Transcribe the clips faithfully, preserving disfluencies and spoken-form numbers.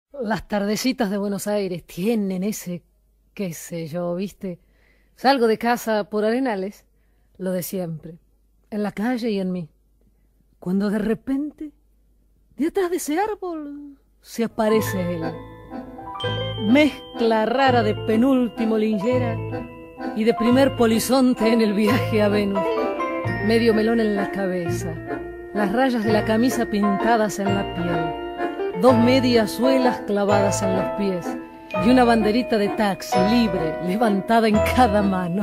Las tardecitas de Buenos Aires tienen ese, qué sé yo, ¿viste? Salgo de casa por Arenales, lo de siempre, en la calle y en mí. Cuando de repente, de atrás de ese árbol, se aparece él. Mezcla rara de penúltimo linchera y de primer polizonte en el viaje a Venus. Medio melón en la cabeza, las rayas de la camisa pintadas en la piel, dos medias suelas clavadas en los pies y una banderita de taxi libre levantada en cada mano.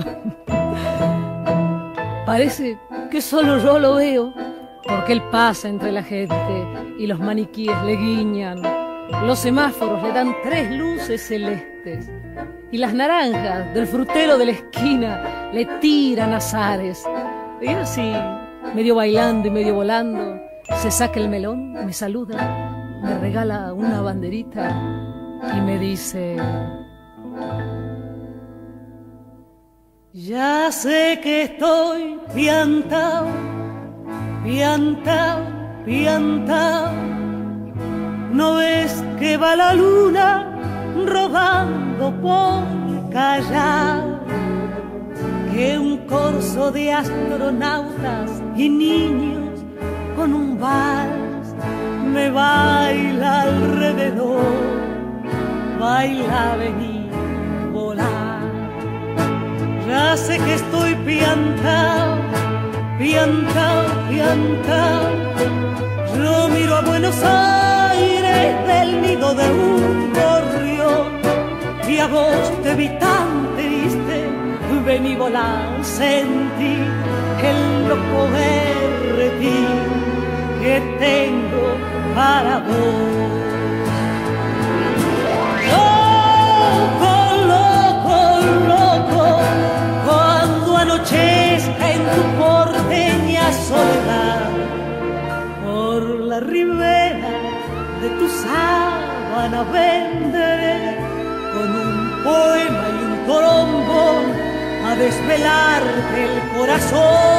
Parece que solo yo lo veo, porque él pasa entre la gente y los maniquíes le guiñan, los semáforos le dan tres luces celestes y las naranjas del frutero de la esquina le tiran azares. Y así, medio bailando y medio volando, se saca el melón, me saluda, me regala una banderita y me dice: ya sé que estoy piantao, piantao, piantao. ¿No ves que va la luna rodando por Callao? Que un corso de astronautas y niños con un vals me baila alrededor. Baila, vení, volar. Ya sé que estoy piantao, piantao, piantao. Yo miro a Buenos Aires del nido de un gorrión y a vos te vi tan triste. Vení, volar, sentí el loco berretín que tengo para vos. Loco, loco, loco, cuando anochezca en tu porteña soledad, por la ribera de tu sábana vendré con un poema y un trombón a desvelarte el corazón.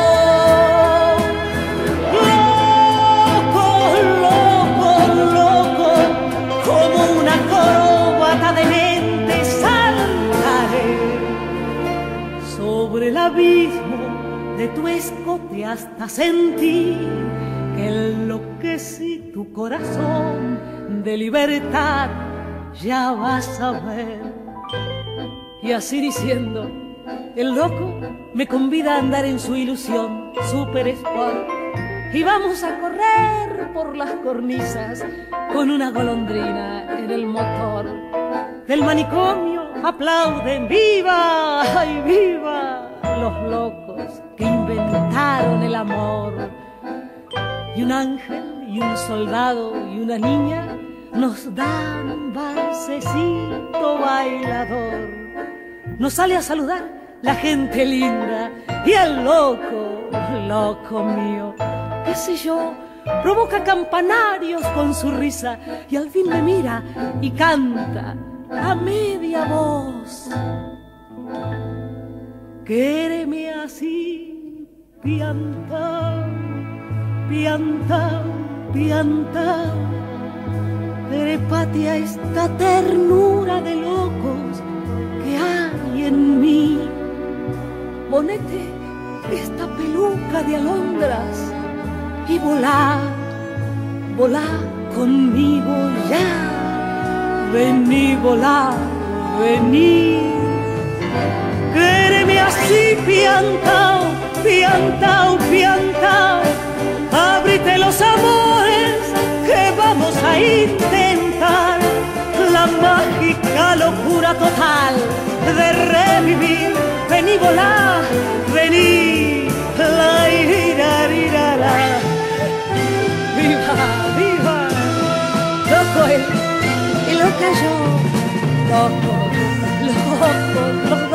Loco, loco, loco, como una acróbata de mente saltaré sobre el abismo de tu escote hasta sentir que enloquecí tu corazón de libertad, ya vas a ver. Y así diciendo, el loco me convida a andar en su ilusión super sport y vamos a correr por las cornisas con una golondrina en el motor. Del manicomio aplauden ¡viva! ¡Ay, viva! Los locos que inventaron el amor. Y un ángel y un soldado y una niña nos dan un valsecito bailador. Nos sale a saludar la gente linda y el loco, loco mío, qué sé yo, provoca campanarios con su risa y al fin me mira y canta a media voz. Quéreme así, piantao, piantao, piantao, trépate a esta ternura de locos que hay en mí. Ponete esta peluca de alondras y volá, volá conmigo ya. Vení, volá, vení. Quéreme así, piantao, piantao, piantao. Ábrite los amores que vamos a intentar. La mágica locura total de revivir. Vení, volá, vení, la ira, ira, la. Viva, viva, loco él y loca yo, loco, loco, loco.